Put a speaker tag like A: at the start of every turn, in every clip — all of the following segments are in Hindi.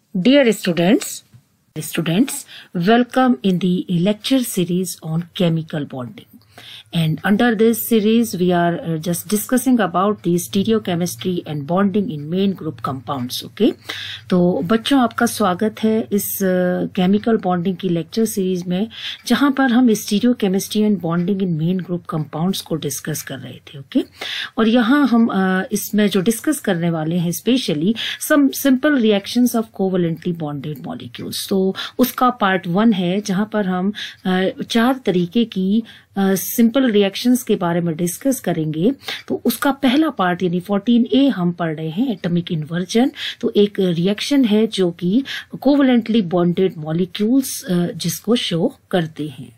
A: Dear students, welcome in the lecture series on chemical bonding. And under this series, we are just discussing about the stereochemistry and bonding in main group compounds. Okay, तो बच्चों आपका स्वागत है इस केमिकल बॉन्डिंग की लेक्चर सीरीज में, जहां पर हम stereochemistry and bonding in main group compounds को डिस्कस कर रहे थे. ओके, और यहाँ हम इसमें जो डिस्कस करने वाले हैं specially some simple reactions of covalently bonded molecules. तो उसका पार्ट 1 है, जहां पर हम 4 तरीके की सिंपल रिएक्शंस के बारे में डिस्कस करेंगे. तो उसका पहला पार्ट यानी 14A हम पढ़ रहे हैं, एटॉमिक इन्वर्जन. तो एक रिएक्शन है जो कि कोवलेंटली बॉन्डेड मॉलिक्यूल्स जिसको शो करते हैं.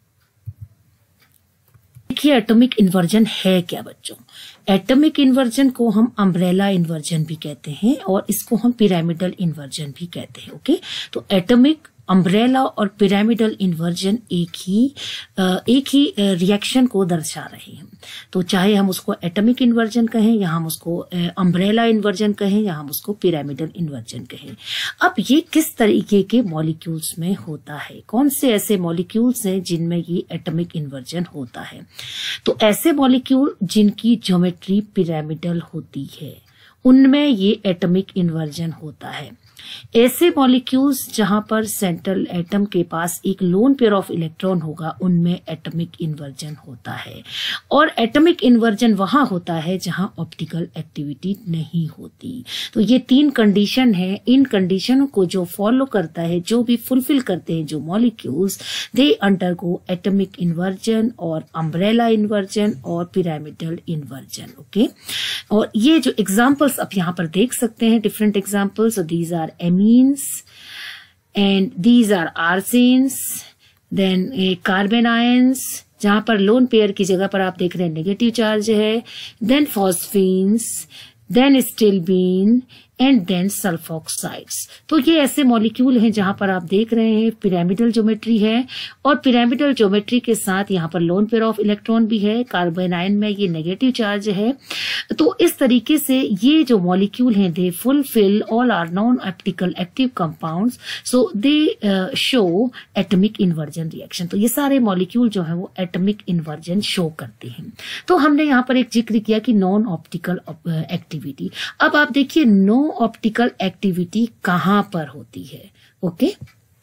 A: देखिए एटॉमिक इन्वर्जन है क्या बच्चों. एटॉमिक इन्वर्जन को हम अम्ब्रेला इन्वर्जन भी कहते हैं और इसको हम पिरामिडल इन्वर्जन भी कहते हैं. ओके, तो एटॉमिक, अम्ब्रेला और पिरामिडल इन्वर्जन एक ही रिएक्शन को दर्शा रहे हैं. तो चाहे हम उसको एटॉमिक इन्वर्जन कहें या हम उसको अम्ब्रेला इन्वर्जन कहें या हम उसको पिरामिडल इन्वर्जन कहें. अब ये किस तरीके के मॉलिक्यूल्स में होता है, कौन से ऐसे मॉलिक्यूल्स हैं जिनमें ये एटॉमिक इन्वर्जन होता है. तो ऐसे मॉलिक्यूल जिनकी ज्योमेट्री पिरामिडल होती है उनमें ये एटॉमिक इन्वर्जन होता है. ऐसे मॉलिक्यूल्स जहां पर सेंट्रल एटम के पास एक लोन पेयर ऑफ इलेक्ट्रॉन होगा उनमें एटॉमिक इन्वर्जन होता है. और एटॉमिक इन्वर्जन वहां होता है जहां ऑप्टिकल एक्टिविटी नहीं होती. तो ये 3 कंडीशन है. इन कंडीशनों को जो फॉलो करता है, जो भी फुलफिल करते हैं जो molecules, they undergo atomic inversion और अम्ब्रेला इन्वर्जन और पिरामिडल इन्वर्जन. ओके, और ये जो एग्जांपल्स आप यहां पर देख सकते हैं, different examples. These are amines and these are arsenes, then carbon ions जहां पर लोन पेयर की जगह पर आप देख रहे हैं नेगेटिव चार्ज है, then phosphines, then stilbene and then sulfoxides. तो ये ऐसे मॉलिक्यूल हैं जहां पर आप देख रहे हैं पिरामिडल ज्योमेट्री है और पिरामिडल ज्योमेट्री के साथ यहां पर लोन पेयर ऑफ इलेक्ट्रॉन भी है. कार्बन आयन में ये नेगेटिव चार्ज है. तो इस तरीके से ये जो मॉलिक्यूल हैं they fulfil all are non optical active compounds, so they show atomic inversion reaction. तो ये सारे मॉलिक्यूल जो है वो एटॉमिक इन्वर्जन शो करते हैं. तो हमने यहाँ पर एक जिक्र किया कि नॉन ऑप्टिकल एक्टिविटी. अब आप देखिए नो ऑप्टिकल एक्टिविटी कहां पर होती है. ओके,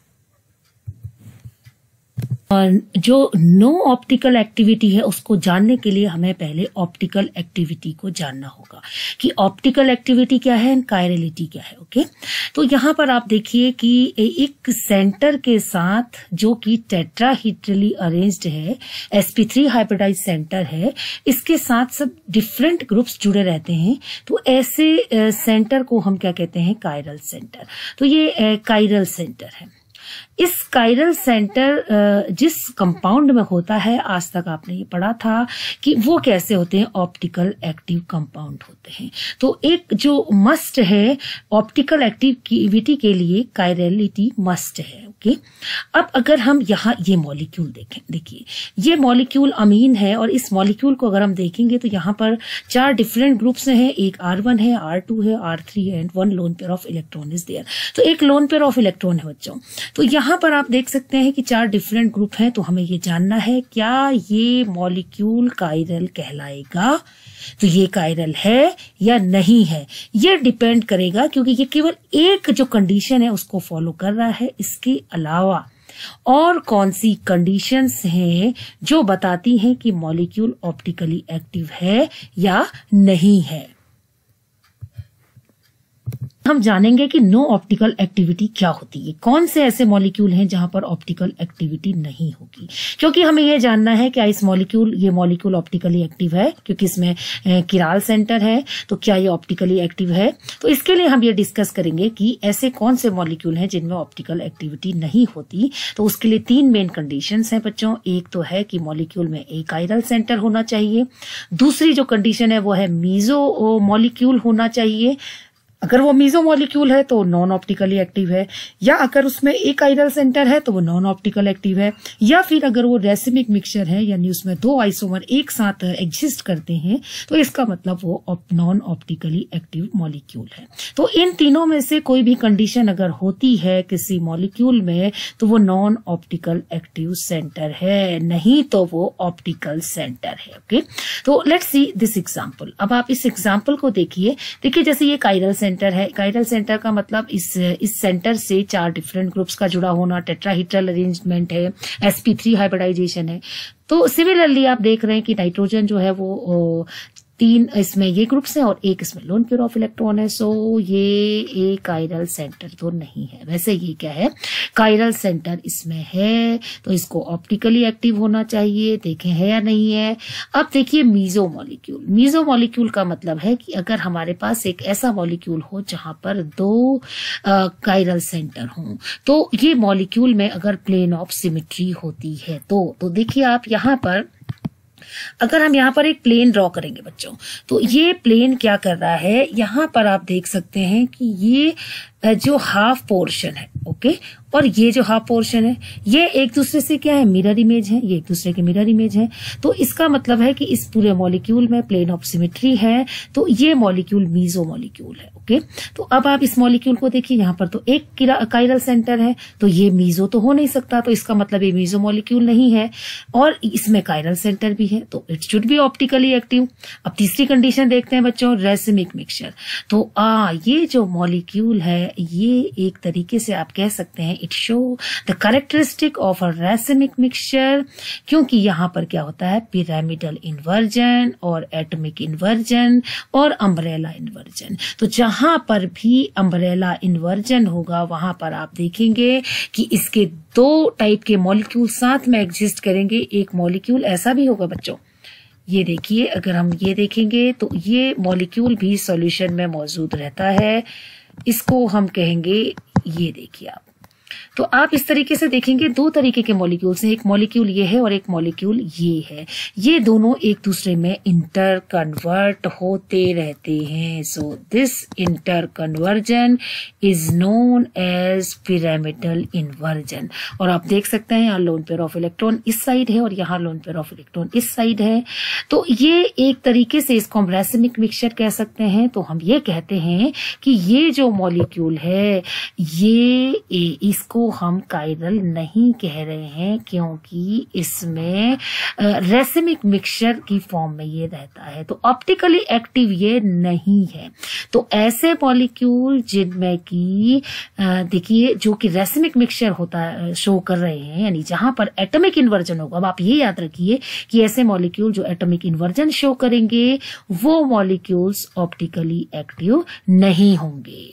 A: और जो नो ऑप्टिकल एक्टिविटी है उसको जानने के लिए हमें पहले ऑप्टिकल एक्टिविटी को जानना होगा कि ऑप्टिकल एक्टिविटी क्या है एंड कायरलिटी क्या है. ओके, तो यहां पर आप देखिए कि एक सेंटर के साथ जो कि टेट्राहीड्रली अरेंज्ड है, sp3 हाइब्रिडाइज सेंटर है, इसके साथ सब डिफरेंट ग्रुप्स जुड़े रहते हैं. तो ऐसे सेंटर को हम क्या कहते हैं, कायरल सेंटर. तो ये कायरल सेंटर है. इस कायरल सेंटर जिस कंपाउंड में होता है, आज तक आपने ये पढ़ा था कि वो कैसे होते हैं, ऑप्टिकल एक्टिव कंपाउंड होते हैं. तो एक जो मस्ट है ऑप्टिकल एक्टिविटी के लिए, कायरलिटी मस्ट है. ओके, अब अगर हम यहाँ ये मॉलिक्यूल देखें, देखिए ये मॉलिक्यूल अमीन है और इस मॉलिक्यूल को अगर हम देखेंगे तो यहाँ पर 4 डिफरेंट ग्रुप्स हैं. एक R1 है, R2 है, R3 है and 1 lone pair of electron is there. तो एक लोन पेयर ऑफ इलेक्ट्रॉन है बच्चों. तो यहाँ पर आप देख सकते हैं कि 4 डिफरेंट ग्रुप हैं. तो हमें ये जानना है क्या ये मॉलिक्यूल कायरल कहलाएगा. तो ये कायरल है या नहीं है, ये डिपेंड करेगा, क्योंकि ये केवल एक जो कंडीशन है उसको फॉलो कर रहा है. इसके अलावा और कौन सी कंडीशंस हैं जो बताती हैं कि मॉलिक्यूल ऑप्टिकली एक्टिव है या नहीं है. हम जानेंगे कि नो ऑप्टिकल एक्टिविटी क्या होती है, कौन से ऐसे मॉलिक्यूल हैं जहां पर ऑप्टिकल एक्टिविटी नहीं होगी. क्योंकि हमें यह जानना है क्या ये मॉलिक्यूल ऑप्टिकली एक्टिव है, क्योंकि इसमें किराल सेंटर है. तो क्या ये ऑप्टिकली एक्टिव है. तो इसके लिए हम ये डिस्कस करेंगे कि ऐसे कौन से मॉलिक्यूल हैं जिनमें ऑप्टिकल एक्टिविटी नहीं होती. तो उसके लिए 3 मेन कंडीशंस हैं बच्चों. एक तो है कि मॉलिक्यूल में एक कायरल सेंटर होना चाहिए. दूसरी जो कंडीशन है वो है मीजो मॉलिक्यूल होना चाहिए. अगर वो मीजो मॉलिक्यूल है तो नॉन ऑप्टिकली एक्टिव है, या अगर उसमें एक काइरल सेंटर है तो वो नॉन ऑप्टिकल एक्टिव है, या फिर अगर वो रेसिमिक मिक्सचर है यानी उसमें दो आइसोमर एक साथ एग्जिस्ट करते हैं तो इसका मतलब वो नॉन ऑप्टिकली एक्टिव मॉलिक्यूल है। तो इन तीनों में से कोई भी कंडीशन अगर होती है किसी मॉलिक्यूल में तो वो नॉन ऑप्टिकल एक्टिव सेंटर है, नहीं तो वो ऑप्टिकल सेंटर है। ओके, तो लेट्स सी दिस एग्जांपल। अब आप इस एग्जांपल को देखिए जैसे ये काइरल सेंटर है, काइरल सेंटर का मतलब इस सेंटर से 4 डिफरेंट ग्रुप्स का जुड़ा होना, टेट्राहीड्रल अरेंजमेंट है, sp3 हाइब्रिडाइजेशन है। तो सिमिलरली आप देख रहे हैं कि नाइट्रोजन जो है वो 3 इसमें ये ग्रुप्स हैं और एक इसमें लोन पेयर ऑफ इलेक्ट्रॉन है। सो ये एक काइरल सेंटर तो नहीं है। वैसे ये क्या है, काइरल सेंटर इसमें है तो इसको ऑप्टिकली एक्टिव होना चाहिए, देखें है या नहीं है। अब देखिए मीजो मॉलिक्यूल। मीजो मॉलिक्यूल का मतलब है कि अगर हमारे पास एक ऐसा मॉलिक्यूल हो जहां पर 2 काइरल सेंटर हों तो ये मॉलिक्यूल में अगर प्लेन ऑफ सिमेट्री होती है तो देखिए आप यहां पर अगर हम यहाँ पर एक प्लेन ड्रॉ करेंगे बच्चों, तो ये प्लेन क्या कर रहा है, यहाँ पर आप देख सकते हैं कि ये जो हाफ पोर्शन है, ओके, और ये जो हाफ पोर्शन है ये एक दूसरे से क्या है, मिरर इमेज है, ये एक दूसरे के मिरर इमेज है। तो इसका मतलब है कि इस पूरे मॉलिक्यूल में प्लेन ऑफ सिमेट्री है, तो ये मॉलिक्यूल मीजो मॉलिक्यूल है। ओके, तो अब आप इस मॉलिक्यूल को देखिए, यहाँ पर तो एक काइरल सेंटर है तो ये मीजो तो हो नहीं सकता, तो इसका मतलब ये मीजो मॉलिक्यूल नहीं है, और इसमें काइरल सेंटर भी है तो it should be optically active. अब तीसरी कंडीशन देखते हैं बच्चों, रेसिमिक मिक्सचर। तो ये जो मॉलिक्यूल है ये एक तरीके से आप कह सकते हैं it show the characteristic of a racemic mixture, क्योंकि यहां पर क्या होता है, पिरामिडल इन्वर्जन और एटॉमिक इन्वर्जन और अम्ब्रेला इन्वर्जन। तो जहां पर भी अम्ब्रेला इन्वर्जन होगा वहां पर आप देखेंगे कि इसके 2 टाइप के मॉलिक्यूल साथ में एग्जिस्ट करेंगे। एक मॉलिक्यूल ऐसा भी होगा बच्चों, ये देखिए, अगर हम ये देखेंगे तो ये मॉलिक्यूल भी सॉल्यूशन में मौजूद रहता है, इसको हम कहेंगे, ये देखिए आप, तो आप इस तरीके से देखेंगे 2 तरीके के मॉलिक्यूल्स हैं, एक मॉलिक्यूल ये है और एक मॉलिक्यूल ये है, ये दोनों एक दूसरे में इंटर कन्वर्ट होते रहते हैं। So this interconversion is known as pyramidal inversion. और आप देख सकते हैं यहाँ लोन पेयर ऑफ इलेक्ट्रॉन इस साइड है और यहाँ लोन पेयर ऑफ इलेक्ट्रॉन इस साइड है, तो ये एक तरीके से इसको हम रेसिमिक मिक्सचर कह सकते हैं। तो हम ये कहते हैं कि ये जो मॉलिक्यूल है ये इसको हम काइरल नहीं कह रहे हैं, क्योंकि इसमें रेसिमिक मिक्सचर की फॉर्म में ये रहता है, तो ऑप्टिकली एक्टिव ये नहीं है। तो ऐसे मॉलिक्यूल जिनमें की देखिए जो कि रेसिमिक मिक्सचर होता शो कर रहे हैं, यानी जहां पर एटॉमिक इन्वर्जन होगा, अब आप ये याद रखिए कि ऐसे मॉलिक्यूल जो एटॉमिक इन्वर्जन शो करेंगे वो मॉलिक्यूल्स ऑप्टिकली एक्टिव नहीं होंगे।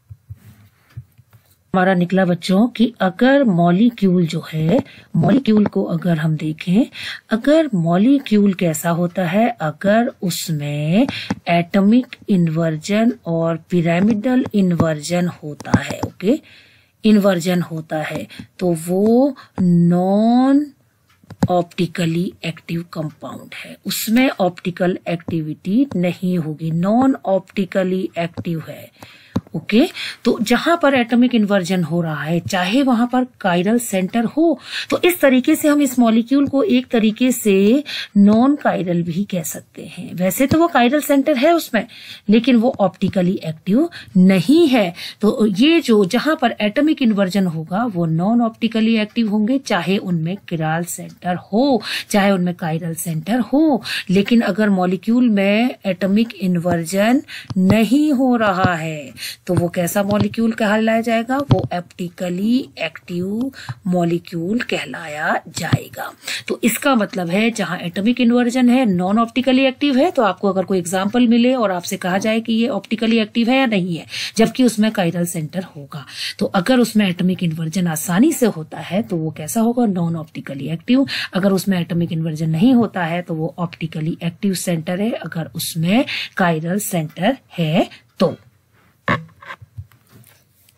A: हमारा निकला बच्चों कि अगर मॉलिक्यूल जो है, मॉलिक्यूल को अगर हम देखें, अगर मॉलिक्यूल कैसा होता है, अगर उसमें एटॉमिक इन्वर्जन और पिरामिडल इन्वर्जन होता है, ओके, इन्वर्जन होता है, तो वो नॉन ऑप्टिकली एक्टिव कंपाउंड है, उसमें ऑप्टिकल एक्टिविटी नहीं होगी, नॉन ऑप्टिकली एक्टिव है। ओके, तो जहां पर एटॉमिक इन्वर्जन हो रहा है चाहे वहां पर काइरल सेंटर हो, तो इस तरीके से हम इस मॉलिक्यूल को एक तरीके से नॉन काइरल भी कह सकते हैं। वैसे तो वो काइरल सेंटर है उसमें, लेकिन वो ऑप्टिकली एक्टिव नहीं है। तो ये जो जहां पर एटॉमिक इन्वर्जन होगा वो नॉन ऑप्टिकली एक्टिव होंगे, चाहे उनमें किराल सेंटर हो, चाहे उनमें काइरल सेंटर हो। लेकिन अगर मॉलिक्यूल में एटॉमिक इन्वर्जन नहीं हो रहा है तो वो कैसा मॉलिक्यूल कहलाया जाएगा, वो ऑप्टिकली एक्टिव मॉलिक्यूल कहलाया जाएगा। तो इसका मतलब है जहां एटॉमिक इन्वर्जन है, नॉन ऑप्टिकली एक्टिव है, तो आपको अगर कोई एग्जांपल मिले और आपसे कहा जाए कि ये ऑप्टिकली एक्टिव है या नहीं है, जबकि उसमें काइरल सेंटर होगा, तो अगर उसमें एटॉमिक इन्वर्जन आसानी से होता है तो वो कैसा होगा, नॉन ऑप्टिकली एक्टिव। अगर उसमें एटॉमिक इन्वर्जन नहीं होता है तो वो ऑप्टिकली एक्टिव सेंटर है, अगर उसमें काइरल सेंटर है तो।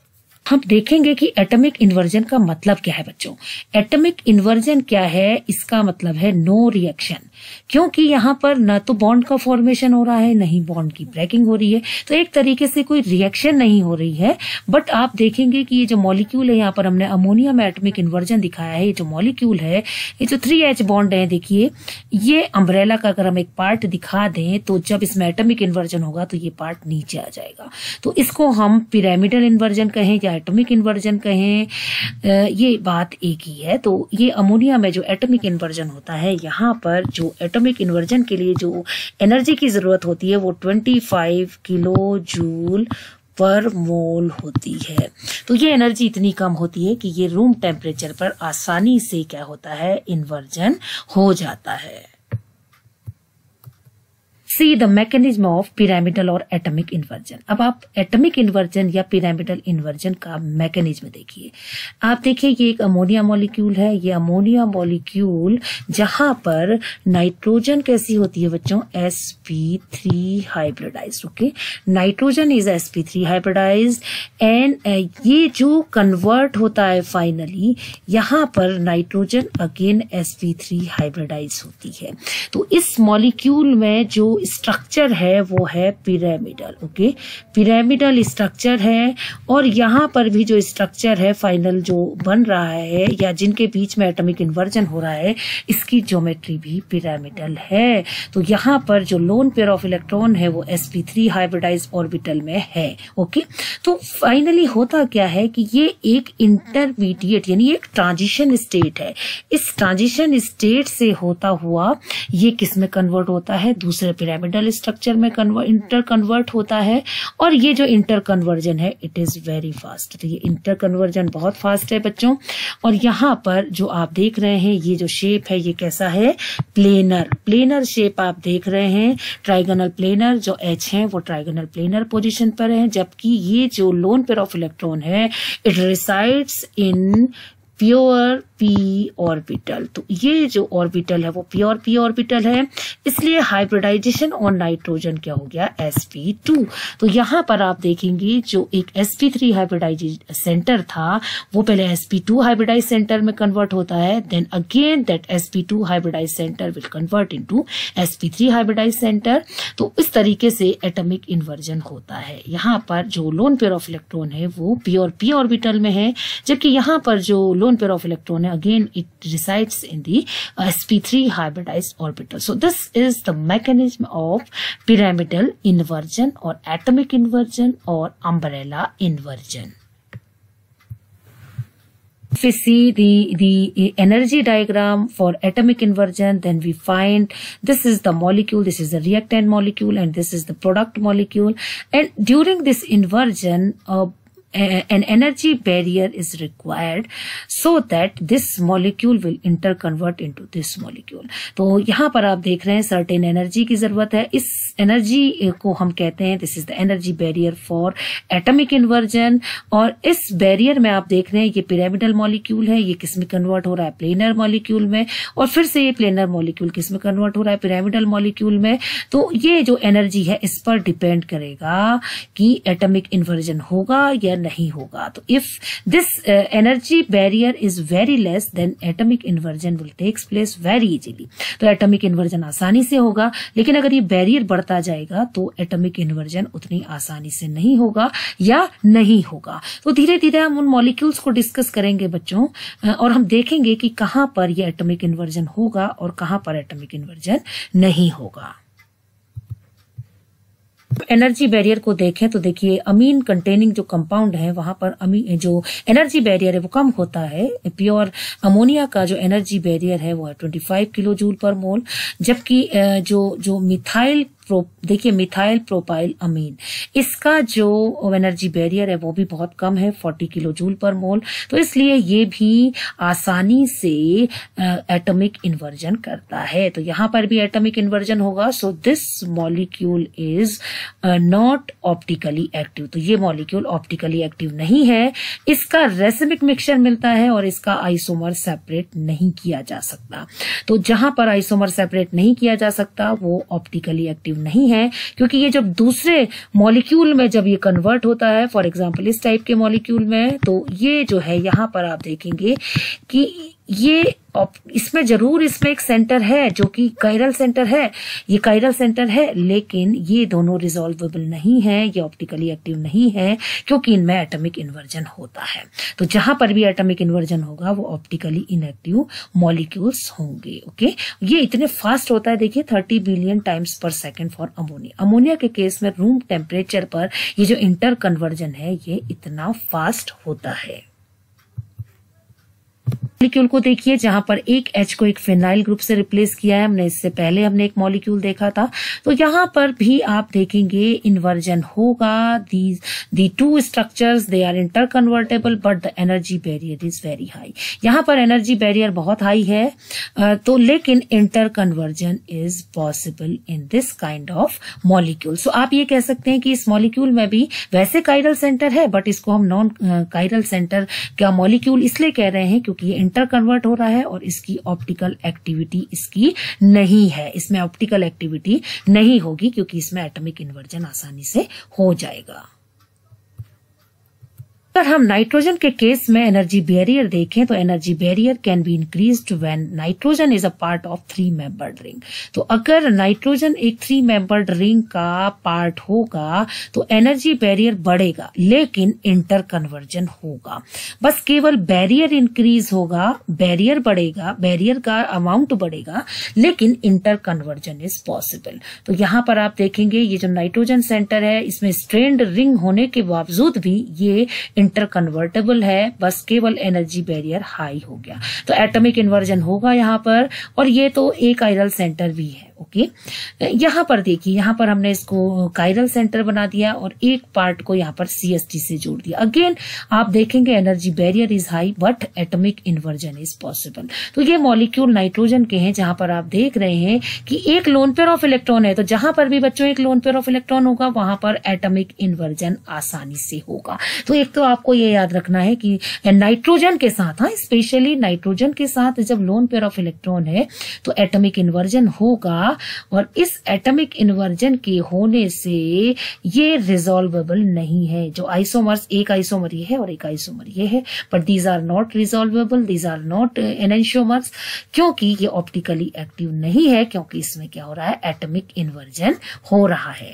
A: हम देखेंगे कि एटॉमिक इन्वर्जन का मतलब क्या है बच्चों। एटॉमिक इन्वर्जन क्या है, इसका मतलब है नो रिएक्शन, क्योंकि यहाँ पर न तो बॉन्ड का फॉर्मेशन हो रहा है, न ही बॉन्ड की ब्रेकिंग हो रही है, तो एक तरीके से कोई रिएक्शन नहीं हो रही है। बट आप देखेंगे कि ये जो मॉलिक्यूल है, यहाँ पर हमने अमोनिया में एटॉमिक इन्वर्जन दिखाया है, ये जो मॉलिक्यूल है, ये जो 3H बॉन्ड है, देखिए ये अम्ब्रेला का अगर हम एक पार्ट दिखा दें तो जब इसमें एटॉमिक इन्वर्जन होगा तो ये पार्ट नीचे आ जाएगा। तो इसको हम पिरामिडल इन्वर्जन कहें या एटॉमिक इन्वर्जन कहें, ये बात एक ही है। तो ये अमोनिया में जो एटॉमिक इन्वर्जन होता है, यहाँ पर जो एटॉमिक इन्वर्जन के लिए जो एनर्जी की जरूरत होती है वो 25 किलो जूल पर मोल होती है। तो ये एनर्जी इतनी कम होती है कि ये रूम टेम्परेचर पर आसानी से क्या होता है, इन्वर्जन हो जाता है। See the mechanism of pyramidal और एटॉमिक इन्वर्जन। अब आप एटॉमिक इन्वर्जन या पिरामिडल इन्वर्जन का मैकेनिज्म देखिए। आप देखिए ये एक अमोनिया मॉलिक्यूल है, ये अमोनिया मॉलिक्यूल जहां पर नाइट्रोजन कैसी होती है बच्चों, sp3 hybridized. Okay, nitrogen is sp3 hybridized and ये जो कन्वर्ट होता है फाइनली, यहाँ पर नाइट्रोजन अगेन sp3 हाइब्रिडाइज होती है। तो इस मॉलिक्यूल में जो स्ट्रक्चर है वो है पिरामिडल। ओके, पिरामिडल स्ट्रक्चर है, और यहाँ पर भी जो स्ट्रक्चर है फाइनल जो बन रहा है या जिनके बीच में एटॉमिक इन्वर्जन हो रहा है, इसकी ज्योमेट्री भी पिरामिडल है। तो यहाँ पर जो लोन पेयर ऑफ इलेक्ट्रॉन है वो sp3 हाइब्रिडाइज ऑर्बिटल में है। ओके, तो फाइनली होता क्या है कि ये एक इंटरमीडिएट यानी एक ट्रांजिशन स्टेट है। इस ट्रांजिशन स्टेट से होता हुआ ये किस में कन्वर्ट होता है, दूसरे पिरामिडल स्ट्रक्चर में इंटर कन्वर्ट होता है। और ये जो इंटर कन्वर्जन है इट इज वेरी फास्ट। तो ये इंटर कन्वर्जन बहुत फास्ट है बच्चों। और यहाँ पर जो आप देख रहे हैं ये जो शेप है ये कैसा है, प्लेनर शेप आप देख रहे हैं। ट्राइगोनल प्लेनर जो H है वो ट्राइगोनल प्लेनर पोजीशन पर है, जबकि ये जो लोन पेयर ऑफ इलेक्ट्रॉन है it resides in pure p orbital. तो ये जो ऑर्बिटल है वो प्योर p ऑर्बिटल है, इसलिए हाइब्रिडाइजेशन और नाइट्रोजन क्या हो गया, sp2। तो यहाँ पर आप देखेंगे जो एक sp3 हाइब्रिडाइज सेंटर था वो पहले sp2 हाइब्रिडाइज सेंटर में कन्वर्ट होता है, then again that sp2 hybridize centre will convert into sp3 hybridize centre. तो इस तरीके से एटॉमिक इन्वर्जन होता है। यहाँ पर जो लोन पेयर ऑफ इलेक्ट्रॉन है वो प्योर p ऑर्बिटल में है, जबकि यहाँ पर जो lone pair of electron again it resides in the sp3 hybridized orbital. So this is the mechanism of pyramidal inversion or atomic inversion or umbrella inversion. If we see the energy diagram for atomic inversion, then we find this is the molecule, this is the reactant molecule, and this is the product molecule. And during this inversion, an energy barrier is required so that this molecule will interconvert into this molecule. तो यहाँ पर आप देख रहे हैं सर्टेन एनर्जी की जरूरत है। इस एनर्जी को हम कहते हैं this is the energy barrier for atomic inversion. और इस बैरियर में आप देख रहे हैं ये पिरामिडल मॉलिक्यूल है, ये किस में कन्वर्ट हो रहा है, प्लेनर मॉलिक्यूल में, और फिर से ये प्लेनर मॉलिक्यूल किस में कन्वर्ट हो रहा है, पिरामिडल मॉलिक्यूल में। तो ये जो एनर्जी है इस पर डिपेंड करेगा कि एटॉमिक इन्वर्जन होगा या नहीं होगा। तो if this energy barrier is very less then atomic inversion will takes place very easily. तो एटॉमिक इन्वर्जन आसानी से होगा, लेकिन अगर ये बैरियर बढ़ता जाएगा तो एटॉमिक इन्वर्जन उतनी आसानी से नहीं होगा या नहीं होगा। तो धीरे धीरे हम उन मॉलिक्यूल्स को डिस्कस करेंगे बच्चों, और हम देखेंगे कि कहां पर ये एटॉमिक इन्वर्जन होगा और कहां पर एटॉमिक इन्वर्जन नहीं होगा। एनर्जी बैरियर को देखें तो देखिए अमीन कंटेनिंग जो कंपाउंड है वहां पर अमीन जो एनर्जी बैरियर है वो कम होता है। प्योर अमोनिया का जो एनर्जी बैरियर है वो है 25 किलो जूल पर मोल, जबकि जो मिथाइल देखिए मिथाइल प्रोपाइल अमीन, इसका जो एनर्जी बैरियर है वो भी बहुत कम है 40 किलो जूल पर मोल। तो इसलिए ये भी आसानी से एटॉमिक इन्वर्जन करता है। तो यहां पर भी एटॉमिक इन्वर्जन होगा। So this molecule is not optically active. तो ये मॉलिक्यूल ऑप्टिकली एक्टिव नहीं है, इसका रेसिमिक मिक्सचर मिलता है और इसका आइसोमर सेपरेट नहीं किया जा सकता। तो जहां पर आइसोमर सेपरेट नहीं किया जा सकता वो ऑप्टिकली एक्टिव नहीं है, क्योंकि ये जब दूसरे मॉलिक्यूल में जब ये कन्वर्ट होता है, फॉर एग्जांपल इस टाइप के मॉलिक्यूल में, तो ये जो है यहाँ पर आप देखेंगे कि ये इसमें जरूर इसमें एक सेंटर है जो कि कायरल सेंटर है, ये कायरल सेंटर है, लेकिन ये दोनों रिजॉल्वेबल नहीं है, ये ऑप्टिकली एक्टिव नहीं है, क्योंकि इनमें एटॉमिक इन्वर्जन होता है। तो जहां पर भी एटॉमिक इन्वर्जन होगा वो ऑप्टिकली इनएक्टिव मॉलिक्यूल्स होंगे। ओके, ये इतने फास्ट होता है, देखिए 30 billion times per second for ammonia. Ammonia के केस में रूम टेम्परेचर पर ये जो इंटर कन्वर्जन है ये इतना फास्ट होता है। मॉलिक्यूल को देखिए, जहां पर एक H को एक फिनाइल ग्रुप से रिप्लेस किया है हमने, इससे पहले हमने एक मॉलिक्यूल देखा था, तो यहां पर भी आप देखेंगे इन्वर्जन होगा। The two structures they are interconvertible but the energy barrier is very high. यहां पर एनर्जी बैरियर बहुत हाई है, तो लेकिन interconversion is possible in this kind of molecule. So आप ये कह सकते हैं कि इस मॉलिक्यूल में भी वैसे कायरल सेंटर है, बट इसको हम नॉन कायरल सेंटर का मॉलिक्यूल इसलिए कह रहे हैं क्योंकि ये इंटर कन्वर्ट हो रहा है और इसकी ऑप्टिकल एक्टिविटी इसकी नहीं है, इसमें ऑप्टिकल एक्टिविटी नहीं होगी, क्योंकि इसमें एटॉमिक इन्वर्जन आसानी से हो जाएगा। अगर हम नाइट्रोजन के केस में एनर्जी बैरियर देखें तो energy barrier can be increased when nitrogen is a part of 3 membered ring. तो अगर नाइट्रोजन एक 3 मेंबर्ड रिंग का पार्ट होगा तो एनर्जी बैरियर बढ़ेगा, लेकिन इंटर कन्वर्जन होगा। बस केवल बैरियर इंक्रीज होगा, बैरियर बढ़ेगा, बैरियर का अमाउंट बढ़ेगा, लेकिन इंटर कन्वर्जन इज पॉसिबल। तो यहां पर आप देखेंगे ये जो नाइट्रोजन सेंटर है इसमें स्ट्रेन्ड रिंग होने के बावजूद भी ये इंटर कन्वर्टेबल है, बस केवल एनर्जी बैरियर हाई हो गया। तो एटॉमिक इन्वर्जन होगा यहां पर, और ये तो एक कायरल सेंटर भी है। ओके, यहां पर देखिए, यहां पर हमने इसको कायरल सेंटर बना दिया और एक पार्ट को यहां पर CH3 से जोड़ दिया। अगेन आप देखेंगे energy barrier is high but atomic inversion is possible. तो ये मॉलिक्यूल नाइट्रोजन के हैं, जहां पर आप देख रहे हैं कि एक लोन पेयर ऑफ इलेक्ट्रॉन है, तो जहां पर भी बच्चों एक लोन पेयर ऑफ इलेक्ट्रॉन होगा वहां पर एटॉमिक इन्वर्जन आसानी से होगा। तो एक तो आपको ये याद रखना है कि नाइट्रोजन के साथ, हाँ स्पेशली नाइट्रोजन के साथ जब लोन पेयर ऑफ इलेक्ट्रॉन है तो एटॉमिक इन्वर्जन होगा, और इस एटॉमिक इन्वर्जन के होने से ये रिजॉल्वेबल नहीं है। जो आइसोमर्स, एक आइसोमर ये है और एक आइसोमर ये है, but these are not resolvable, these are not enantiomers, क्योंकि ये ऑप्टिकली एक्टिव नहीं है, क्योंकि इसमें क्या हो रहा है, एटॉमिक इन्वर्जन हो रहा है।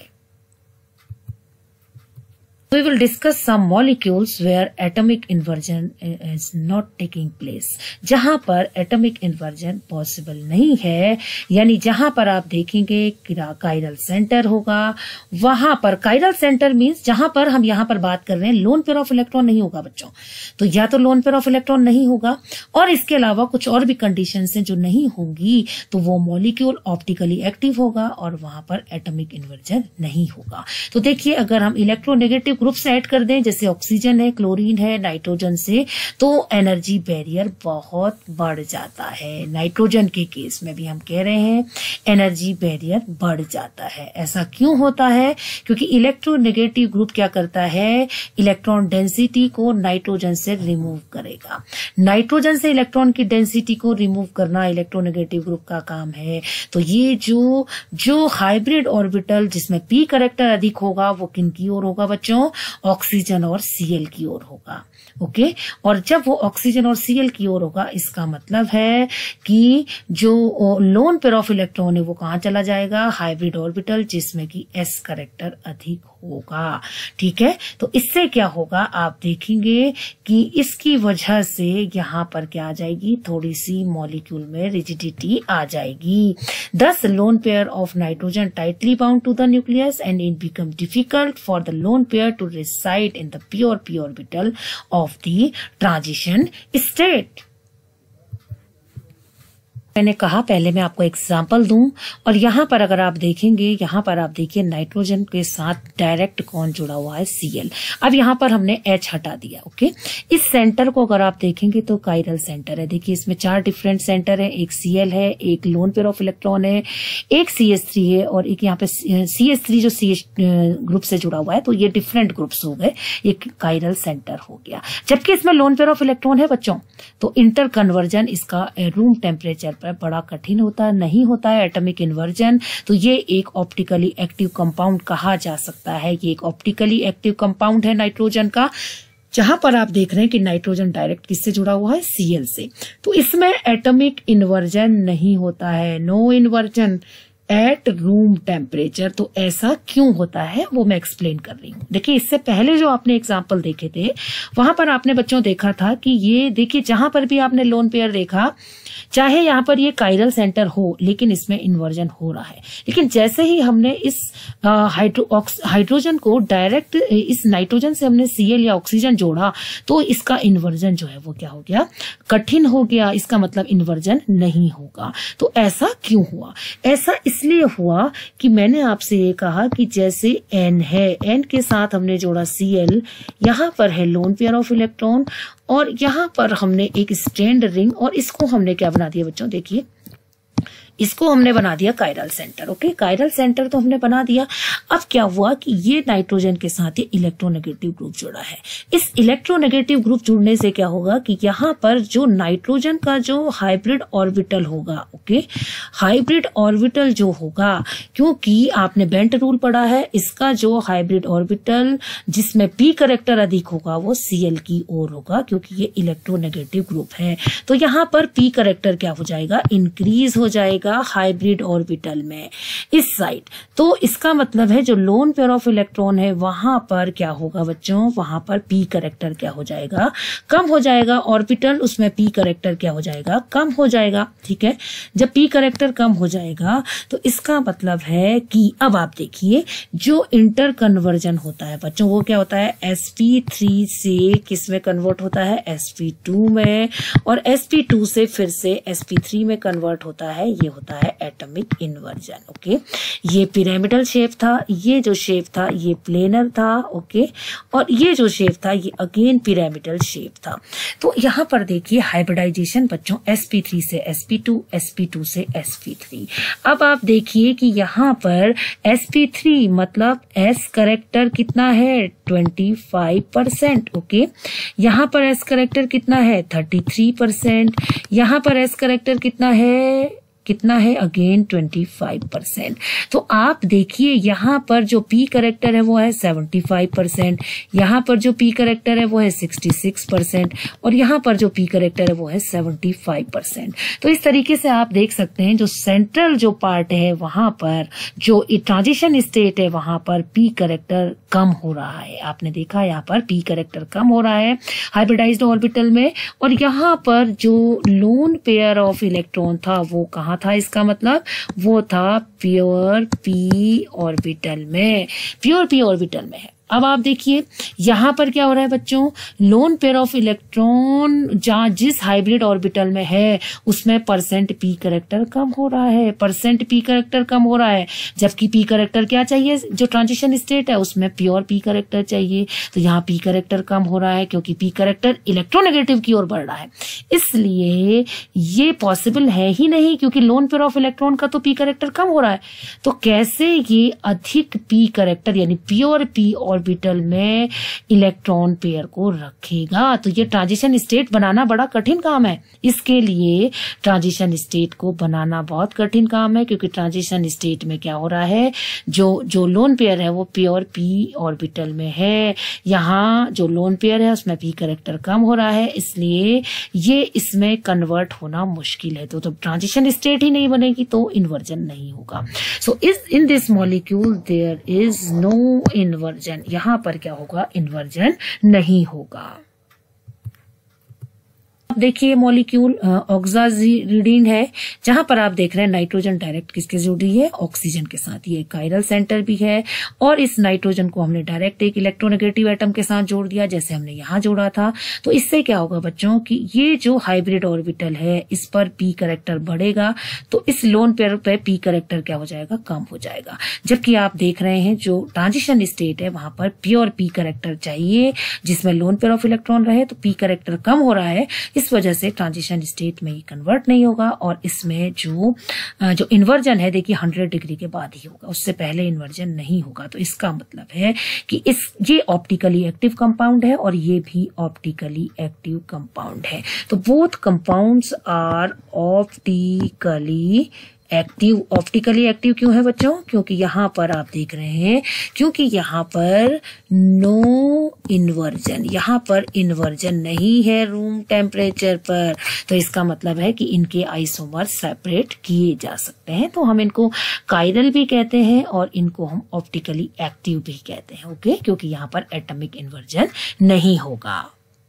A: We will discuss some molecules where atomic inversion is not taking place. जहां पर atomic inversion possible नहीं है, यानी जहां पर आप देखेंगे कायरल सेंटर होगा, वहां पर कायरल सेंटर मीन्स जहां पर हम यहां पर बात कर रहे हैं लोन पेयर ऑफ इलेक्ट्रॉन नहीं होगा बच्चों। तो या तो लोन पेयर ऑफ इलेक्ट्रॉन नहीं होगा, और इसके अलावा कुछ और भी कंडीशंस हैं जो नहीं होंगी, तो वो मॉलिक्यूल ऑप्टिकली एक्टिव होगा और वहां पर एटॉमिक इन्वर्जन नहीं होगा। तो देखिए, अगर हम इलेक्ट्रोनेगेटिव ग्रुप से ऐड कर दें, जैसे ऑक्सीजन है, क्लोरीन है, नाइट्रोजन से, तो एनर्जी बैरियर बहुत बढ़ जाता है। नाइट्रोजन के केस में भी हम कह रहे हैं एनर्जी बैरियर बढ़ जाता है। ऐसा क्यों होता है? क्योंकि इलेक्ट्रोनेगेटिव ग्रुप क्या करता है, इलेक्ट्रॉन डेंसिटी को नाइट्रोजन से रिमूव करेगा। नाइट्रोजन से इलेक्ट्रॉन की डेंसिटी को रिमूव करना इलेक्ट्रोनेगेटिव ग्रुप का काम है। तो ये जो हाइब्रिड ऑर्बिटल जिसमें p कैरेक्टर अधिक होगा वो किन की ओर होगा बच्चों, ऑक्सीजन और Cl की ओर होगा। ओके, और जब वो ऑक्सीजन और Cl की ओर होगा, इसका मतलब है कि जो लोन पेयर ऑफ इलेक्ट्रॉन है वो कहां चला जाएगा, हाइब्रिड ऑर्बिटल जिसमें कि s कैरेक्टर अधिक होगा। ठीक है, तो इससे क्या होगा, आप देखेंगे कि इसकी वजह से यहां पर क्या आ जाएगी, थोड़ी सी मॉलिक्यूल में रिजिडिटी आ जाएगी। Thus, lone pair of nitrogen tightly bound to the nucleus and it becomes difficult for the lone pair to reside in the pure p orbital of the transition state. मैंने कहा पहले मैं आपको एग्जाम्पल दूं, और यहां पर अगर आप देखेंगे, यहां पर आप देखिए नाइट्रोजन के साथ डायरेक्ट कौन जुड़ा हुआ है, Cl। अब यहां पर हमने H हटा दिया। ओके, इस सेंटर को अगर आप देखेंगे तो कायरल सेंटर है। देखिए इसमें 4 डिफरेंट सेंटर है, एक Cl है, एक लोन पेयर ऑफ इलेक्ट्रॉन है, एक CH3 है, और एक यहाँ पे CH3 जो CH ग्रुप से जुड़ा हुआ है। तो ये डिफरेंट ग्रुप्स हो गए, एक कायरल सेंटर हो गया। जबकि इसमें लोन पेयर ऑफ इलेक्ट्रॉन है बच्चों, तो इंटर कन्वर्जन इसका रूम टेम्परेचर पर पर बड़ा कठिन होता है, नहीं होता है एटॉमिक इन्वर्जन। तो ये एक ऑप्टिकली एक्टिव कंपाउंड कहा जा सकता है। ये एक ऑप्टिकली एक्टिव कंपाउंड है नाइट्रोजन का, जहां पर आप देख रहे हैं कि नाइट्रोजन डायरेक्ट किससे जुड़ा हुआ है, Cl से। तो इसमें एटॉमिक इन्वर्जन नहीं होता है, no inversion at room temperature. तो ऐसा क्यों होता है वो मैं एक्सप्लेन कर रही हूँ। देखिए, इससे पहले जो आपने एग्जाम्पल देखे थे वहां पर आपने बच्चों देखा था कि ये देखिए, जहां पर भी आपने लोन पेयर देखा, चाहे यहाँ पर ये कायरल सेंटर हो, लेकिन इसमें इन्वर्जन हो रहा है। लेकिन जैसे ही हमने इस हाइड्रोजन को डायरेक्ट इस नाइट्रोजन से हमने Cl या ऑक्सीजन जोड़ा, तो इसका इन्वर्जन जो है वो क्या हो गया, कठिन हो गया। इसका मतलब इन्वर्जन नहीं होगा। तो ऐसा क्यों हुआ? ऐसा इसलिए हुआ कि मैंने आपसे ये कहा कि जैसे N है, N के साथ हमने जोड़ा Cl, यहाँ पर है लोन पेयर ऑफ इलेक्ट्रॉन, और यहाँ पर हमने एक स्ट्रैंड रिंग, और इसको हमने क्या बना दिया बच्चों, देखिए इसको हमने बना दिया chiral centre. Okay, chiral centre तो हमने बना दिया। अब क्या हुआ कि ये नाइट्रोजन के साथ ये इलेक्ट्रोनेगेटिव ग्रुप जुड़ा है। इस इलेक्ट्रोनेगेटिव ग्रुप जुड़ने से क्या होगा कि यहाँ पर जो नाइट्रोजन का जो हाइब्रिड ऑर्बिटल होगा, ओके, हाइब्रिड ऑर्बिटल जो होगा, क्योंकि आपने बेंट रूल पढ़ा है, इसका जो हाइब्रिड ऑर्बिटल जिसमें p करेक्टर अधिक होगा वो Cl की ओर होगा, क्योंकि ये इलेक्ट्रोनेगेटिव ग्रुप है। तो यहाँ पर p करेक्टर क्या हो जाएगा, इंक्रीज हो जाएगा हाइब्रिड ऑर्बिटल में इस साइड। तो इसका मतलब है जो लोन पेयर ऑफ इलेक्ट्रॉन है वहां पर क्या होगा बच्चों, वहां पर p करेक्टर क्या हो जाएगा, कम हो जाएगा। ऑर्बिटल उसमें p करेक्टर क्या हो जाएगा, कम हो जाएगा। ठीक है, जब p करेक्टर कम हो जाएगा तो इसका मतलब है कि अब आप देखिए जो इंटर कन्वर्जन होता है बच्चों, वो क्या होता है, sp3 से किस में कन्वर्ट होता है, sp2 में, और sp2 से फिर से sp3 में कन्वर्ट होता है। ये होता है एटॉमिक इन्वर्जन। ओके, ये पिरामिडल शेप था, ये जो शेप था ये प्लेनर था। ओके, और ये जो शेप था ये अगेन पिरामिडल शेप था। तो यहाँ पर देखिए हाइब्रिडाइजेशन बच्चों sp3 से sp2, sp2 से sp3। अब आप देखिए कि यहाँ पर sp3 मतलब s करेक्टर कितना है, 25%। ओके, यहाँ पर s करेक्टर कितना है, 33%। यहाँ पर s करेक्टर कितना है अगेन 25%। तो आप देखिए यहाँ पर जो p करेक्टर है वो है 75%, यहाँ पर जो p करेक्टर है वो है 66%, और यहाँ पर जो p करेक्टर है वो है 75%। तो इस तरीके से आप देख सकते हैं जो सेंट्रल जो पार्ट है वहां पर जो ट्रांजिशन स्टेट है वहां पर p करेक्टर कम हो रहा है। आपने देखा यहाँ पर p करेक्टर कम हो रहा है हाइब्रिडाइज्ड ऑर्बिटल में, और यहाँ पर जो लोन पेयर ऑफ इलेक्ट्रॉन था वो कहाँ था, इसका मतलब वो था प्योर p ऑर्बिटल में, प्योर p ऑर्बिटल में है। अब आप देखिए यहाँ पर क्या हो रहा है बच्चों, लोन पेयर ऑफ इलेक्ट्रॉन जहाँ जिस हाइब्रिड ऑर्बिटल में है उसमें परसेंट p करेक्टर कम हो रहा है, परसेंट p करेक्टर कम हो रहा है, जबकि p करेक्टर क्या चाहिए, जो ट्रांजिशन स्टेट है उसमें प्योर p करेक्टर चाहिए। तो यहाँ p करेक्टर कम हो रहा है क्योंकि p करेक्टर इलेक्ट्रोनेगेटिव की ओर बढ़ रहा है, इसलिए ये पॉसिबल है ही नहीं, क्योंकि लोन पेयर ऑफ इलेक्ट्रॉन का तो p करेक्टर कम हो रहा है। तो कैसे ये अधिक p करेक्टर यानी प्योर p ऑर्बिटल में इलेक्ट्रॉन पेयर को रखेगा। तो ये ट्रांजिशन स्टेट बनाना बड़ा कठिन काम है। इसके लिए ट्रांजिशन स्टेट को बनाना बहुत कठिन काम है, क्योंकि ट्रांजिशन स्टेट में क्या हो रहा है, जो लोन पेयर है वो प्योर p ऑर्बिटल में है, यहाँ जो लोन पेयर है उसमें p करेक्टर कम हो रहा है, इसलिए ये इसमें कन्वर्ट होना मुश्किल है। तो ट्रांजिशन स्टेट ही नहीं बनेगी तो इन्वर्जन नहीं होगा। So in this molecule there is no inversion, यहाँ पर क्या होगा, इन्वर्जन नहीं होगा। देखिए मॉलिक्यूल ऑक्साजिडीन है, जहां पर आप देख रहे हैं नाइट्रोजन डायरेक्ट किसके जुड़ी है, ऑक्सीजन के साथ। ये कायरल सेंटर भी है, और इस नाइट्रोजन को हमने डायरेक्ट एक इलेक्ट्रोनेगेटिव एटम के साथ जोड़ दिया, जैसे हमने यहाँ जोड़ा था। तो इससे क्या होगा बच्चों कि ये जो हाइब्रिड ऑर्बिटल है इस पर p करेक्टर बढ़ेगा, तो इस लोन पेयर पे p करेक्टर क्या हो जाएगा, कम हो जाएगा। जबकि आप देख रहे हैं जो ट्रांजिशन स्टेट है वहां पर प्योर p करेक्टर चाहिए जिसमें लोन पेयर ऑफ इलेक्ट्रॉन रहे, तो p करेक्टर कम हो रहा है, इस वजह से ट्रांजिशन स्टेट में ये कन्वर्ट नहीं होगा और इसमें जो इन्वर्जन है देखिए 100 डिग्री के बाद ही होगा, उससे पहले इन्वर्जन नहीं होगा। तो इसका मतलब है कि ये ऑप्टिकली एक्टिव कंपाउंड है और ये भी ऑप्टिकली एक्टिव कंपाउंड है। तो both compounds are optically active. Optically active क्यों है बच्चों? क्योंकि यहां पर आप देख रहे हैं, क्योंकि यहां पर नो इन्वर्जन, यहां पर इन्वर्जन नहीं है रूम टेम्परेचर पर, तो इसका मतलब है कि इनके आइसोमर सेपरेट किए जा सकते हैं। तो हम इनको कायरल भी कहते हैं और इनको हम ऑप्टिकली एक्टिव भी कहते हैं, ओके, क्योंकि यहां पर एटॉमिक इन्वर्जन नहीं होगा।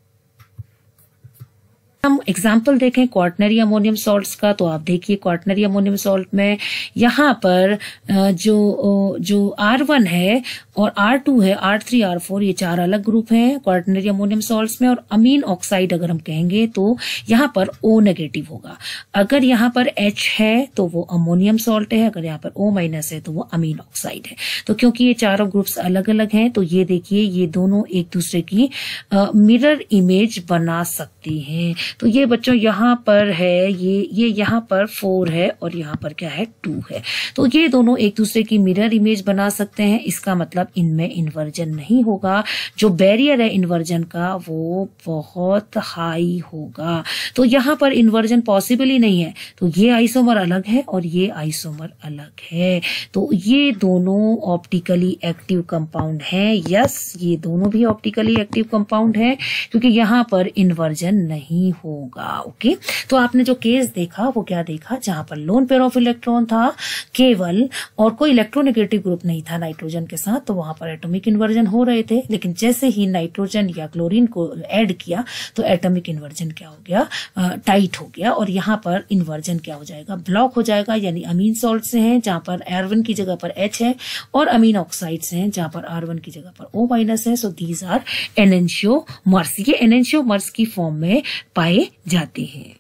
A: हम एग्जाम्पल देखें क्वार्टनरी अमोनियम सॉल्ट्स का, तो आप देखिए क्वार्टनरी अमोनियम सॉल्ट में यहाँ पर जो R1 है और R2 है, R3, R4 ये 4 अलग ग्रुप हैं क्वार्टनरी अमोनियम सॉल्ट्स में। और अमीन ऑक्साइड अगर हम कहेंगे तो यहाँ पर O नेगेटिव होगा। अगर यहाँ पर H है तो वो अमोनियम सॉल्ट है, अगर यहाँ पर O माइनस है तो वो अमीन ऑक्साइड है। तो क्योंकि ये चारों ग्रुप्स अलग अलग हैं तो ये देखिए ये दोनों एक दूसरे की मिरर इमेज बना सकती हैं। तो ये बच्चों यहाँ पर है, ये यहाँ पर 4 है और यहाँ पर क्या है 2 है। तो ये दोनों एक दूसरे की मिरर इमेज बना सकते हैं, इसका मतलब इनमें इन्वर्जन नहीं होगा। जो बैरियर है इन्वर्जन का वो बहुत हाई होगा, तो यहाँ पर इन्वर्जन पॉसिबल ही नहीं है। तो ये आइसोमर अलग है और ये आइसोमर अलग है, तो ये दोनों ऑप्टिकली एक्टिव कंपाउंड है। यस, ये दोनों भी ऑप्टिकली एक्टिव कंपाउंड है क्योंकि यहाँ पर इन्वर्जन नहीं होगा, ओके। तो आपने जो केस देखा वो क्या देखा, जहां पर लोन पेयर ऑफ इलेक्ट्रॉन था केवल और कोई इलेक्ट्रोनेगेटिव ग्रुप नहीं था नाइट्रोजन के साथ, तो वहां पर एटॉमिक इन्वर्जन हो रहे थे। लेकिन जैसे ही नाइट्रोजन या क्लोरीन को ऐड किया तो एटॉमिक इन्वर्जन क्या हो गया, टाइट हो गया और यहाँ पर इन्वर्जन क्या हो जाएगा, ब्लॉक हो जाएगा। यानी अमीन सॉल्ट से हैं जहां पर R1 की जगह पर H है और अमीन ऑक्साइड से हैं जहां पर R1 की जगह पर O माइनस है। सो दीज आर एनेंशियोमर्स, ये एनेंशियोमर्स की फॉर्म में पाए जाते हैं।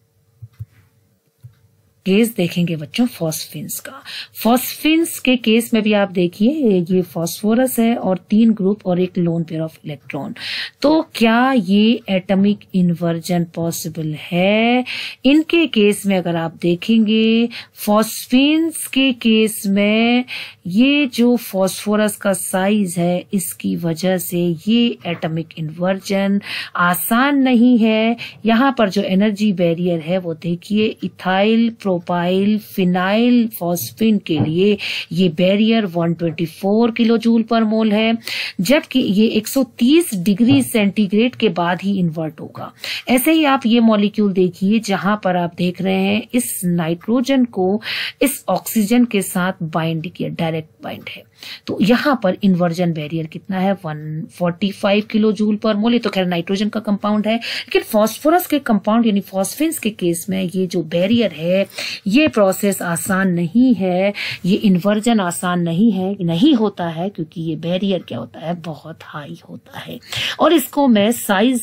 A: केस देखेंगे बच्चों फॉस्फिन्स का। फॉस्फिन्स के केस में भी आप देखिए ये फॉस्फोरस है और 3 ग्रुप और एक लोन पेयर ऑफ इलेक्ट्रॉन। तो क्या ये एटॉमिक इन्वर्जन पॉसिबल है? इनके केस में अगर आप देखेंगे फॉस्फिन्स के केस में ये जो फॉस्फोरस का साइज है इसकी वजह से ये एटॉमिक इन्वर्जन आसान नहीं है। यहाँ पर जो एनर्जी बैरियर है वो देखिए इथाइल प्रोपाइल फिनाइल फॉस्फिन के लिए ये बैरियर 124 किलो जूल पर मोल है, जबकि ये 130 डिग्री सेंटीग्रेड के बाद ही इन्वर्ट होगा। ऐसे ही आप ये मॉलिक्यूल देखिए जहां पर आप देख रहे हैं इस नाइट्रोजन को इस ऑक्सीजन के साथ बाइंड किया, डायरेक्ट बाइंड है। तो यहां पर इन्वर्जन बैरियर कितना है 145 किलो जूल पर मोल। ये तो खैर नाइट्रोजन का कंपाउंड है, लेकिन फॉस्फोरस के कंपाउंड यानी फॉस्फिन्स के केस में ये जो बैरियर है ये प्रोसेस आसान नहीं है, ये इन्वर्जन आसान नहीं होता है क्योंकि ये बैरियर क्या होता है बहुत हाई होता है। और इसको मैं साइज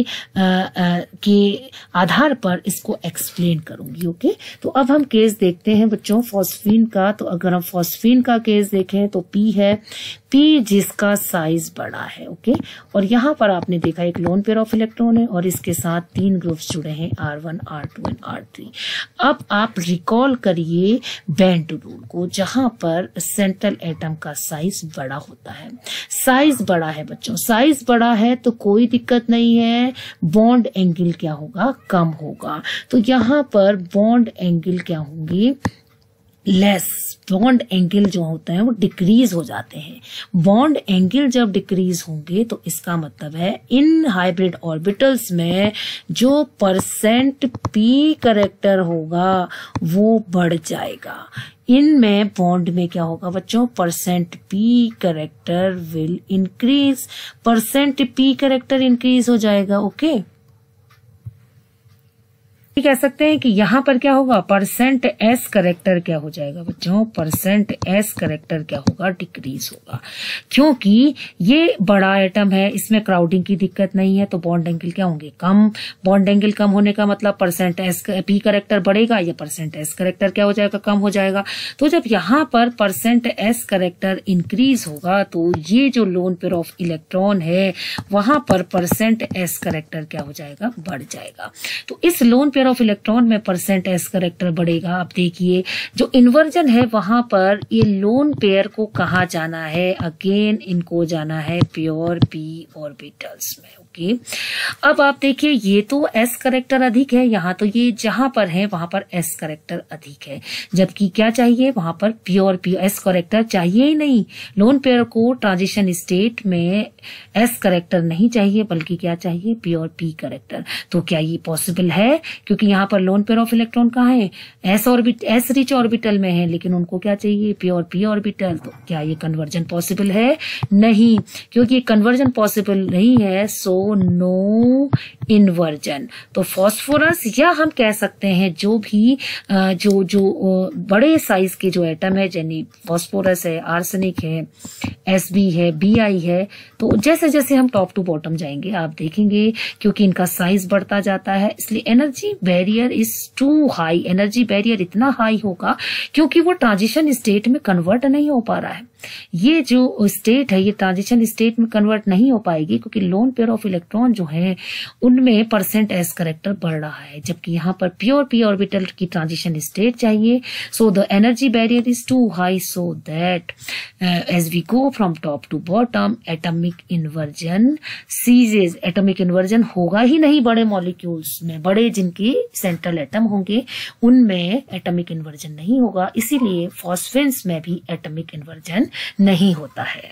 A: के आधार पर इसको एक्सप्लेन करूंगी, ओके। तो अब हम केस देखते हैं बच्चों फॉस्फिन का। तो अगर हम फॉस्फिन का केस देखें तो P है, P जिसका साइज बड़ा है, ओके। और यहां पर आपने देखा एक लोन पेयर ऑफ इलेक्ट्रॉन है और इसके साथ 3 ग्रुप्स जुड़े हैं R1, R2 एंड R3। अब आप रिकॉल करिए बेंट रूल को जहां पर सेंट्रल एटम का साइज बड़ा होता है। साइज बड़ा है बच्चों, साइज बड़ा है तो कोई दिक्कत नहीं है, बॉन्ड एंगल क्या होगा कम होगा। तो यहां पर बॉन्ड एंगल क्या होंगे लेस, बॉन्ड एंगल जो होते हैं वो डिक्रीज हो जाते हैं। बॉन्ड एंगल जब डिक्रीज होंगे तो इसका मतलब है इन हाइब्रिड ऑर्बिटल्स में जो परसेंट पी करेक्टर होगा वो बढ़ जाएगा। इनमें बॉन्ड में क्या होगा बच्चों, percent p character will increase, percent p character increase हो जाएगा, ओके। कह सकते हैं कि यहाँ पर क्या होगा, परसेंट एस करेक्टर क्या हो जाएगा बच्चों, परसेंट एस करेक्टर क्या होगा, डिक्रीज होगा, क्योंकि ये बड़ा एटम है, इसमें क्राउडिंग की दिक्कत नहीं है, तो बॉन्ड एंगल क्या होंगे, कम। बॉन्ड एंगल कम होने का मतलब परसेंट एस पी करेक्टर बढ़ेगा या परसेंट एस करेक्टर क्या हो जाएगा, कम हो जाएगा। तो जब यहाँ पर परसेंट एस करेक्टर इंक्रीज होगा तो ये जो लोन पेयर ऑफ इलेक्ट्रॉन है वहां पर परसेंट एस करेक्टर क्या हो जाएगा, बढ़ जाएगा। तो इस लोन पेयर ऑफ इलेक्ट्रॉन में परसेंट एस करेक्टर बढ़ेगा। अब देखिए जो इन्वर्जन है वहां पर ये लोन पेयर को कहाँ जाना है, अगेन इनको जाना है प्योर पी ऑर्बिटल्स में। ओके, अब आप देखिए ये तो एस करेक्टर अधिक है, यहाँ तो ये जहां पर है वहां पर एस करेक्टर अधिक है, जबकि क्या चाहिए वहां पर प्योर पी एस करेक्टर चाहिए ही नहीं। लोन पेयर को ट्रांजिशन स्टेट में एस करेक्टर नहीं चाहिए बल्कि क्या चाहिए, प्योर पी करेक्टर। तो क्या ये पॉसिबल है, क्योंकि यहाँ पर लोन पेयर ऑफ इलेक्ट्रॉन कहाँ है, एस रिच ऑर्बिटल में है, लेकिन उनको क्या चाहिए, प्योर पी ऑर्बिटल। तो क्या ये कन्वर्जन पॉसिबल है, नहीं, क्योंकि कन्वर्जन पॉसिबल नहीं है, सो नो इन्वर्जन। तो फास्फोरस या हम कह सकते हैं जो भी जो बड़े साइज के जो एटम है, यानी फास्फोरस है, आर्सेनिक है, एसबी है, बीआई है, तो जैसे जैसे हम टॉप टू बॉटम जाएंगे आप देखेंगे क्योंकि इनका साइज बढ़ता जाता है, इसलिए energy barrier is too high. Energy barrier इतना हाई होगा क्योंकि वो ट्रांजिशन स्टेट में कन्वर्ट नहीं हो पा रहा है। ये जो स्टेट है ये ट्रांजिशन स्टेट में कन्वर्ट नहीं हो पाएगी क्योंकि लोन पेयर ऑफ इलेक्ट्रॉन जो है उनमें परसेंट एस करेक्टर बढ़ रहा है, जबकि यहाँ पर प्योर पी ऑर्बिटल की ट्रांजिशन स्टेट चाहिए। So the energy barrier is too high, so that as we go from top to bottom atomic inversion ceases. Atomic inversion होगा ही नहीं बड़े मॉलिक्यूल्स में, बड़े जिनके सेंट्रल एटम होंगे उनमें एटॉमिक इन्वर्जन नहीं होगा, इसीलिए फॉस्फेन्स में भी एटॉमिक इन्वर्जन नहीं होता है।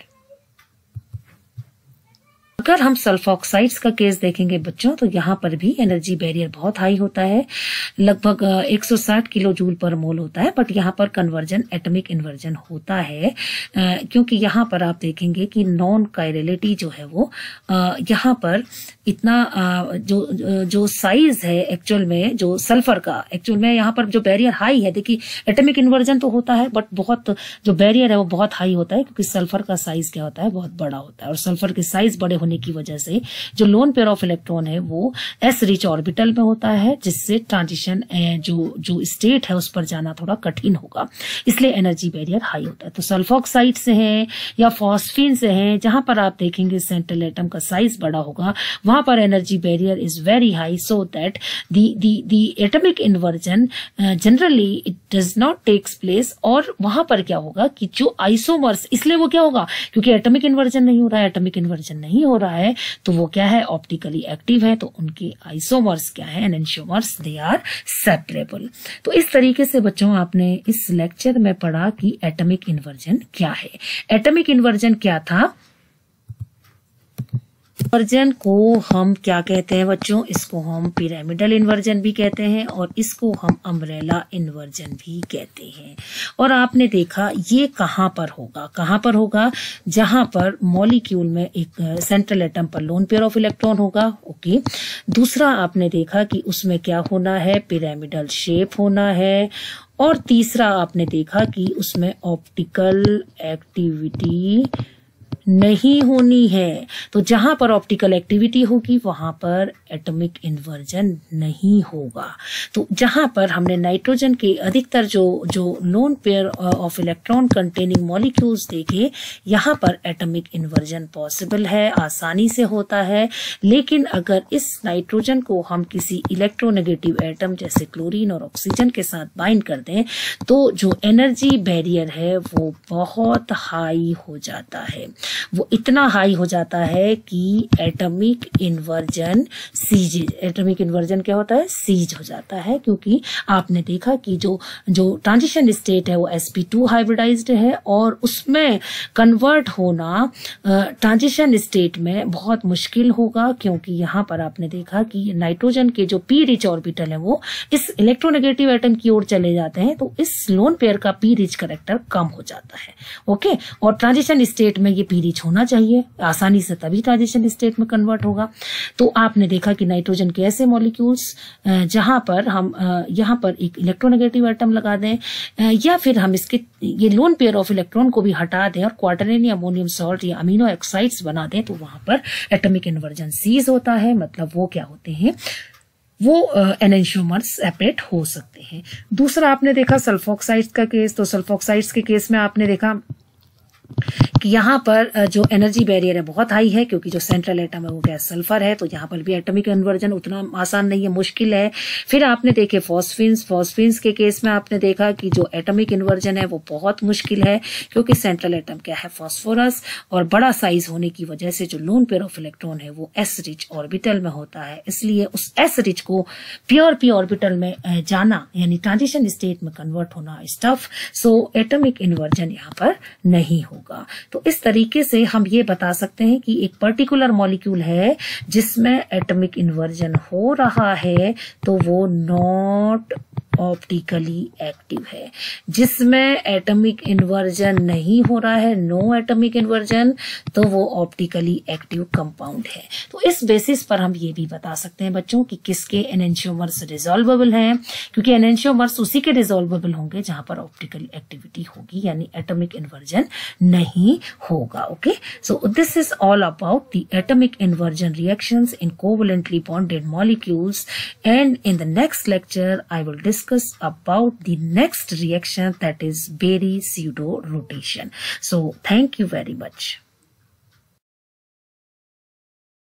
A: अगर हम सल्फॉक्साइड्स का केस देखेंगे बच्चों तो यहाँ पर भी एनर्जी बैरियर बहुत हाई होता है, लगभग 160 किलो जूल पर मोल होता है, बट यहाँ पर कन्वर्जन एटॉमिक इन्वर्जन होता है क्योंकि यहाँ पर आप देखेंगे कि नॉन कायरलिटी जो है वो यहाँ पर इतना जो साइज है एक्चुअल में जो सल्फर का, एक्चुअल में यहाँ पर जो बैरियर हाई है, देखिए एटॉमिक इन्वर्जन तो होता है बट बहुत जो बैरियर है वो बहुत हाई होता है क्योंकि सल्फर का साइज क्या होता है, बहुत बड़ा होता है, और सल्फर के साइज बड़े होने की वजह से जो लोन पेयर ऑफ इलेक्ट्रॉन है वो एस रिच ऑर्बिटल में होता है, जिससे ट्रांजिशन जो स्टेट है उस पर जाना थोड़ा कठिन होगा, इसलिए एनर्जी बैरियर हाई होता है। तो सल्फॉक्साइड से है या फॉस्फीन से है, जहां पर आप देखेंगे सेंट्रल एटम का साइज बड़ा होगा वहां पर energy barrier is very high, so that the atomic inversion generally it does not takes place. और वहां पर क्या होगा कि जो आइसोमर्स, इसलिए वो क्या होगा क्योंकि एटॉमिक इन्वर्जन नहीं हो रहा है, एटॉमिक इन्वर्जन नहीं हो रहा है तो वो क्या है, ऑप्टिकली एक्टिव है, तो उनके आइसोमर्स क्या है, एनेंशियोमर्स, दे आर सेपरेबल। तो इस तरीके से बच्चों आपने इस लेक्चर में पढ़ा कि एटॉमिक इन्वर्जन क्या है। एटॉमिक इन्वर्जन क्या था, इन्वर्जन को हम क्या कहते हैं बच्चों, इसको हम पिरामिडल इन्वर्जन भी कहते हैं और इसको हम अम्ब्रेला इन्वर्जन भी कहते हैं। और आपने देखा ये कहाँ पर होगा, जहां पर मॉलिक्यूल में एक सेंट्रल एटम पर लोन पेयर ऑफ इलेक्ट्रॉन होगा। ओके, दूसरा आपने देखा कि उसमें क्या होना है, पिरामिडल शेप होना है, और तीसरा आपने देखा कि उसमें ऑप्टिकल एक्टिविटी नहीं होनी है। तो जहां पर ऑप्टिकल एक्टिविटी होगी वहां पर एटॉमिक इन्वर्जन नहीं होगा। तो जहां पर हमने नाइट्रोजन के अधिकतर जो lone pair of electron containing molecules देखे, यहां पर एटॉमिक इन्वर्जन पॉसिबल है, आसानी से होता है। लेकिन अगर इस नाइट्रोजन को हम किसी इलेक्ट्रोनेगेटिव एटम जैसे क्लोरीन और ऑक्सीजन के साथ बाइंड कर दें तो जो एनर्जी बैरियर है वो बहुत हाई हो जाता है, वो इतना हाई हो जाता है कि atomic inversion cease. Atomic inversion क्या होता है, सीज हो जाता है, क्योंकि आपने देखा कि जो ट्रांजिशन स्टेट है वो sp2 हाइब्रिडाइज्ड है और उसमें कन्वर्ट होना ट्रांजिशन स्टेट में बहुत मुश्किल होगा, क्योंकि यहाँ पर आपने देखा कि नाइट्रोजन के जो p रिच ऑर्बिटल है वो इस इलेक्ट्रोनेगेटिव एटम की ओर चले जाते हैं, तो इस लोन पेयर का p रिच कैरेक्टर कम हो जाता है। ओके, और ट्रांजिशन स्टेट में ये p रिच होना चाहिए आसानी से, तभी ट्रांजिशन स्टेट में कन्वर्ट होगा। तो आपने देखा कि नाइट्रोजन के ऐसे मॉलिक्यूल्स जहां पर हम यहाँ पर एक इलेक्ट्रोनेगेटिव एटम लगा दें या फिर हम इसके ये लोन पेयर ऑफ इलेक्ट्रॉन को भी हटा दें और क्वार्टरनी अमोनियम सॉल्ट या अमीनो ऑक्साइड्स बना दें, तो वहां पर एटॉमिक इन्वर्जन सीज होता है। मतलब वो क्या होते हैं, वो एनेंशियोमर्स सेपरेट हो सकते हैं। दूसरा आपने देखा सल्फोक्साइड्स का केस। तो सल्फोक्साइड्स के केस में आपने देखा कि यहाँ पर जो एनर्जी बैरियर है बहुत हाई है, क्योंकि जो सेंट्रल एटम है वो गैस सल्फर है, तो यहाँ पर भी एटॉमिक कन्वर्जन उतना आसान नहीं है, मुश्किल है। फिर आपने देखे फॉस्फिन्स के केस में आपने देखा कि जो एटॉमिक इन्वर्जन है वो बहुत मुश्किल है, क्योंकि सेंट्रल एटम क्या है, फास्फोरस, और बड़ा साइज होने की वजह से जो लोन पेयर ऑफ इलेक्ट्रॉन है वो एस रिच ऑर्बिटल में होता है। इसलिए उस एस रिच को प्योर पी ऑर्बिटल में जाना यानी ट्रांजिशन स्टेट में कन्वर्ट होना is tough, so atomic inversion यहाँ पर नहीं होगा। तो इस तरीके से हम ये बता सकते हैं कि एक पर्टिकुलर मॉलिक्यूल है जिसमें एटॉमिक इन्वर्जन हो रहा है तो वो नॉट ऑप्टिकली एक्टिव है। जिसमें एटॉमिक इन्वर्जन नहीं हो रहा है, नो एटॉमिक इन्वर्जन, तो वो ऑप्टिकली एक्टिव कंपाउंड है। तो इस बेसिस पर हम ये भी बता सकते हैं बच्चों कि किसके एनेंशियोमर्स रिजॉल्वेबल हैं, क्योंकि एनेंशियोमर्स उसी के रिजॉल्वेबल होंगे जहां पर ऑप्टिकल एक्टिविटी होगी, यानी एटॉमिक इन्वर्जन नहीं होगा। Okay, so this is all about the atomic inversion reactions in covalently bonded molecules, and in the next lecture I will discuss about the next reaction, that is Berry pseudo rotation. So thank you very much.